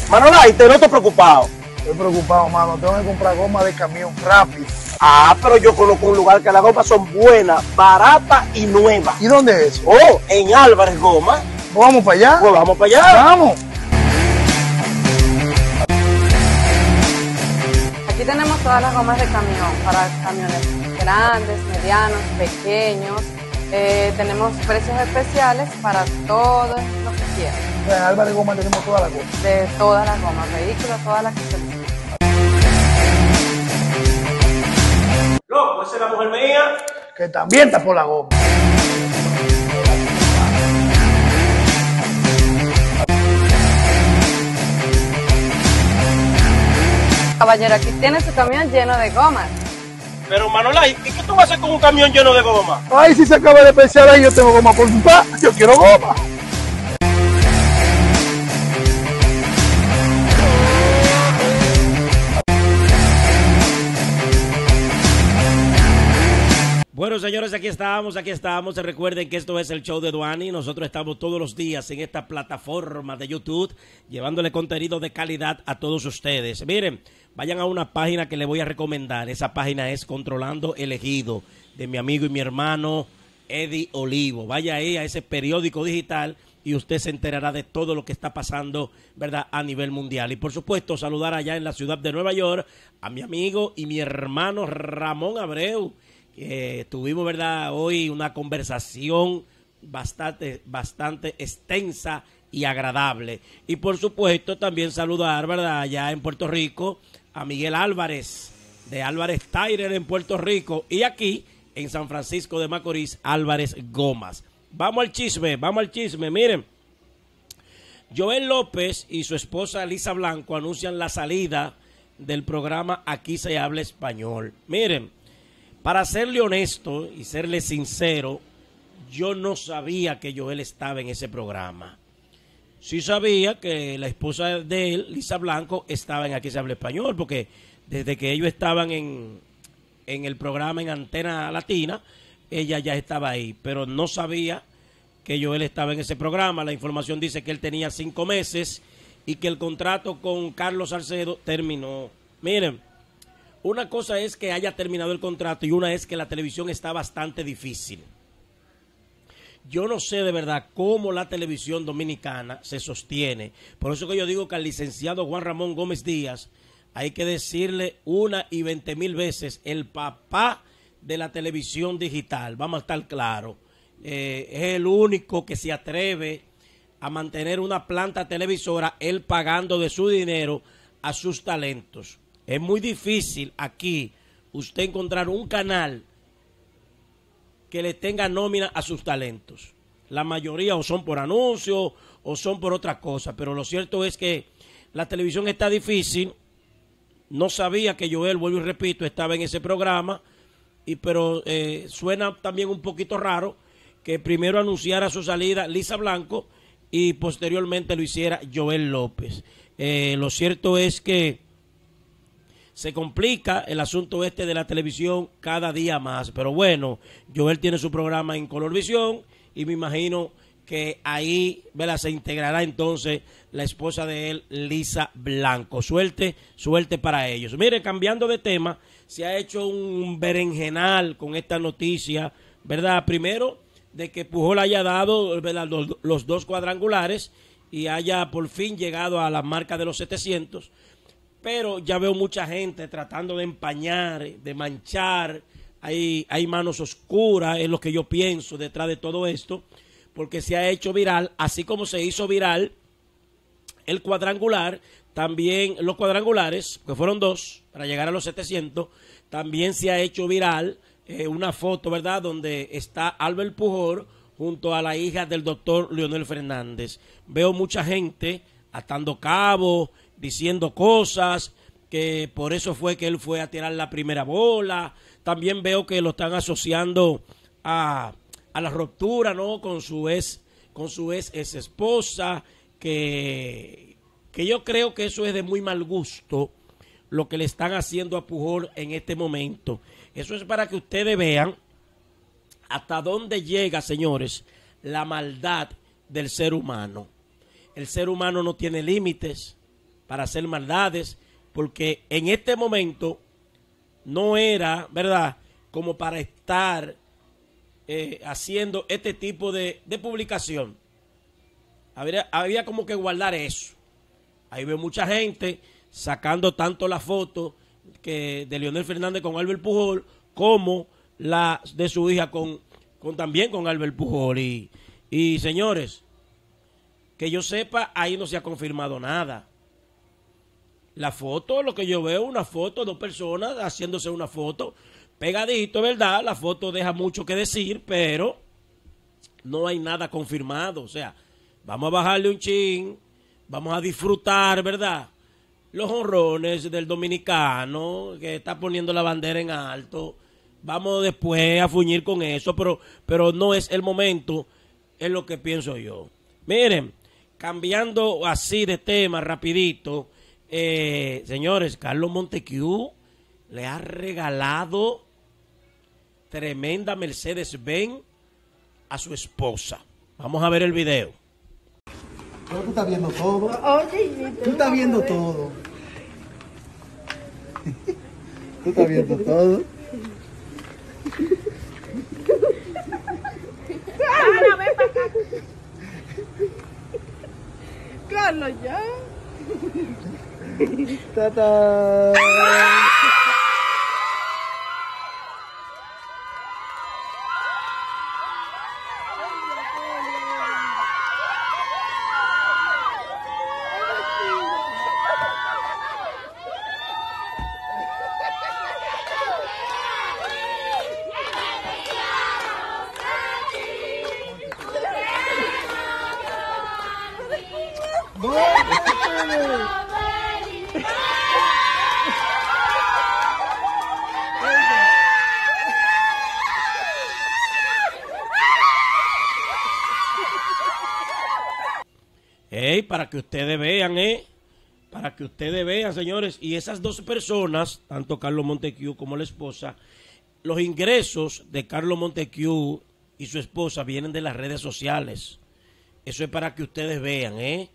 Manolay, te noto preocupado. Estoy preocupado, mano. Tengo que comprar goma de camión rápido. Ah, pero yo conozco un lugar que las gomas son buenas, baratas y nuevas. ¿Y dónde es eso? Oh, en Álvarez Goma. ¿Vamos para allá? Pues vamos para allá. Vamos. Aquí tenemos todas las gomas de camión, para camiones grandes, medianos, pequeños. Tenemos precios especiales para todo lo que quieran. En Álvarez Goma tenemos todas las gomas. De todas las gomas, vehículos, todas las que se necesitan. Loco, esa es la mujer mía. Que también está por la goma. Caballero, aquí tiene su camión lleno de gomas. Pero Manolay, ¿y qué tú vas a hacer con un camión lleno de goma? Ay, si se acaba de pensar ahí, yo tengo goma por mi pa. Yo quiero goma. Bueno, señores, aquí estamos. Recuerden que esto es el show de Duani. Nosotros estamos todos los días en esta plataforma de YouTube, llevándole contenido de calidad a todos ustedes. Miren, vayan a una página que les voy a recomendar. Esa página es Controlando el Ejido, de mi amigo y mi hermano Eddie Olivo. Vaya ahí a ese periódico digital y usted se enterará de todo lo que está pasando, ¿verdad?, a nivel mundial. Y por supuesto, saludar allá en la ciudad de Nueva York a mi amigo y mi hermano Ramón Abreu. Tuvimos, ¿verdad?, hoy una conversación bastante extensa y agradable. Y por supuesto también saludar, ¿verdad?, allá en Puerto Rico a Miguel Álvarez, de Álvarez Tire en Puerto Rico, y aquí en San Francisco de Macorís, Álvarez Gomas. Vamos al chisme. Miren, Joel López y su esposa Lisa Blanco anuncian la salida del programa Aquí se habla español. Miren, para serle honesto y serle sincero, yo no sabía que Joel estaba en ese programa. Sí sabía que la esposa de él, Lisa Blanco, estaba en Aquí se habla español, porque desde que ellos estaban en el programa en Antena Latina, ella ya estaba ahí, pero no sabía que Joel estaba en ese programa. La información dice que él tenía 5 meses y que el contrato con Carlos Salcedo terminó. Miren, una cosa es que haya terminado el contrato y una es que la televisión está bastante difícil. Yo no sé de verdad cómo la televisión dominicana se sostiene. Por eso que yo digo que al licenciado Juan Ramón Gómez Díaz hay que decirle 1 y 20,000 veces el papá de la televisión digital. Vamos a estar claros. Es el único que se atreve a mantener una planta televisora, él pagando de su dinero a sus talentos. Es muy difícil aquí usted encontrar un canal que le tenga nómina a sus talentos. La mayoría o son por anuncios o son por otra cosa, pero lo cierto es que la televisión está difícil. No sabía que Joel, vuelvo y repito, estaba en ese programa, pero suena también un poquito raro que primero anunciara su salida Lisa Blanco y posteriormente lo hiciera Joel López. Lo cierto es que se complica el asunto de la televisión cada día más. Pero bueno, Joel tiene su programa en Colorvisión y me imagino que ahí, ¿verdad?, se integrará entonces la esposa de él, Lisa Blanco. Suerte para ellos. Mire, cambiando de tema, se ha hecho un berenjenal con esta noticia, ¿verdad? Primero, de que Pujol haya dado, ¿verdad?, los 2 cuadrangulares y haya por fin llegado a la marca de los 700. Pero ya veo mucha gente tratando de empañar, de manchar. Hay manos oscuras, es lo que yo pienso detrás de todo esto, porque se ha hecho viral, así como se hizo viral el cuadrangular, también los cuadrangulares, que fueron 2 para llegar a los 700, también se ha hecho viral una foto, ¿verdad?, donde está Albert Pujol junto a la hija del doctor Leonel Fernández. Veo mucha gente atando cabos, diciendo cosas, que por eso fue que él fue a tirar la primera bola. También veo que lo están asociando a la ruptura, ¿no?, con su ex esposa, que yo creo que eso es de muy mal gusto, lo que le están haciendo a Pujol en este momento. Eso es para que ustedes vean hasta dónde llega, señores, la maldad del ser humano. El ser humano no tiene límites. para hacer maldades, porque en este momento no era, ¿verdad?, como para estar haciendo este tipo de publicación. Había como que guardar eso. Ahí veo mucha gente sacando tanto la foto de Leonel Fernández con Albert Pujol como la de su hija también con Albert Pujol. Y señores, que yo sepa, ahí no se ha confirmado nada. La foto, lo que yo veo, una foto, dos personas haciéndose una foto, pegadito, ¿verdad? La foto deja mucho que decir, pero no hay nada confirmado. O sea, vamos a bajarle un chin, vamos a disfrutar, ¿verdad?, los honrones del dominicano que está poniendo la bandera en alto. Vamos después a fuñir con eso, pero no es el momento, es lo que pienso yo. Miren, cambiando así de tema rapidito, señores, Carlos Montecu le ha regalado tremenda Mercedes-Benz a su esposa. Vamos a ver el video. Pero tú estás viendo todo. Oye, Tú estás viendo todo. Tú estás viendo todo. Ana, ven para acá. Carlos, ya. ¡Tata! Para que ustedes vean, para que ustedes vean, señores, y esas dos personas, tanto Carlos Montecu como la esposa, los ingresos de Carlos Montecu y su esposa vienen de las redes sociales. Eso es para que ustedes vean,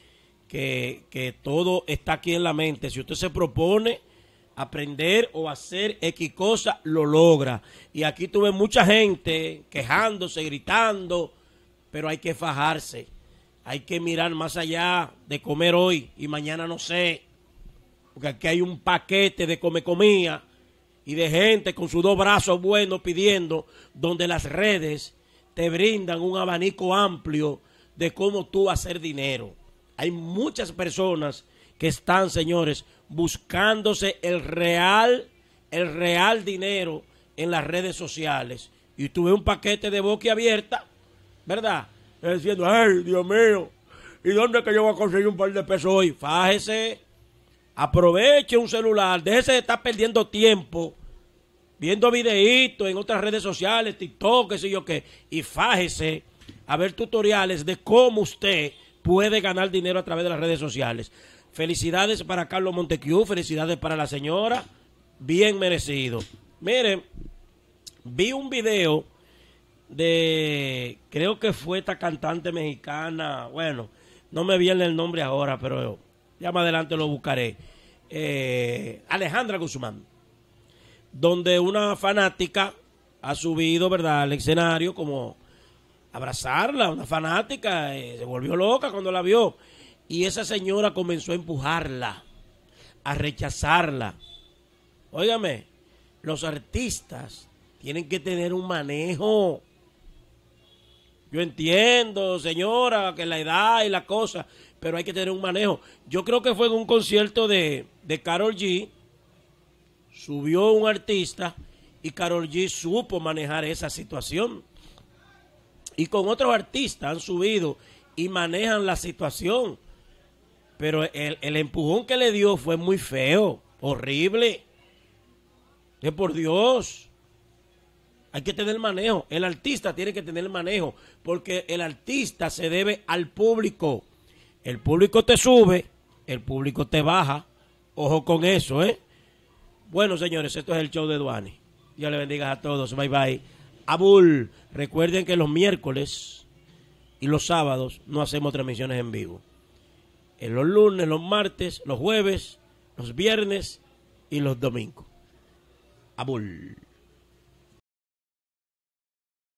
que todo está aquí en la mente. Si usted se propone aprender o hacer X cosa, lo logra. Y aquí tuve mucha gente quejándose, gritando, pero hay que fajarse. Hay que mirar más allá de comer hoy y mañana no sé. Porque aquí hay un paquete de comida y de gente con sus dos brazos buenos pidiendo, donde las redes te brindan un abanico amplio de cómo tú hacer dinero. Hay muchas personas que están, señores, buscándose el real dinero en las redes sociales. Y tuve un paquete de boca abierta, ¿verdad?, diciendo, ay, Dios mío, ¿y dónde es que yo voy a conseguir un par de pesos hoy? Fájese, aproveche un celular, déjese de estar perdiendo tiempo viendo videitos en otras redes sociales, TikTok, qué sé yo qué, y fájese a ver tutoriales de cómo usted puede ganar dinero a través de las redes sociales. Felicidades para Carlos Montecu, felicidades para la señora, bien merecido. Miren, vi un video creo que fue esta cantante mexicana, bueno, no me viene el nombre ahora, pero ya más adelante lo buscaré, Alejandra Guzmán, donde una fanática ha subido, ¿verdad?, al escenario como abrazarla, una fanática, se volvió loca cuando la vio, y esa señora comenzó a empujarla, a rechazarla. Óigame, los artistas tienen que tener un manejo. Yo entiendo, señora, que la edad y la cosa, pero hay que tener un manejo. Yo creo que fue en un concierto de Karol G, subió un artista y Karol G supo manejar esa situación. Y con otros artistas han subido y manejan la situación. Pero el empujón que le dio fue muy feo, horrible. Que por Dios. Hay que tener manejo. El artista tiene que tener manejo. Porque el artista se debe al público. El público te sube, el público te baja. Ojo con eso, ¿eh? Bueno, señores, esto es el show de Duani. Dios le bendiga a todos. Bye, bye. Abul, recuerden que los miércoles y los sábados no hacemos transmisiones en vivo. en los lunes, los martes, los jueves, los viernes y los domingos. Abul.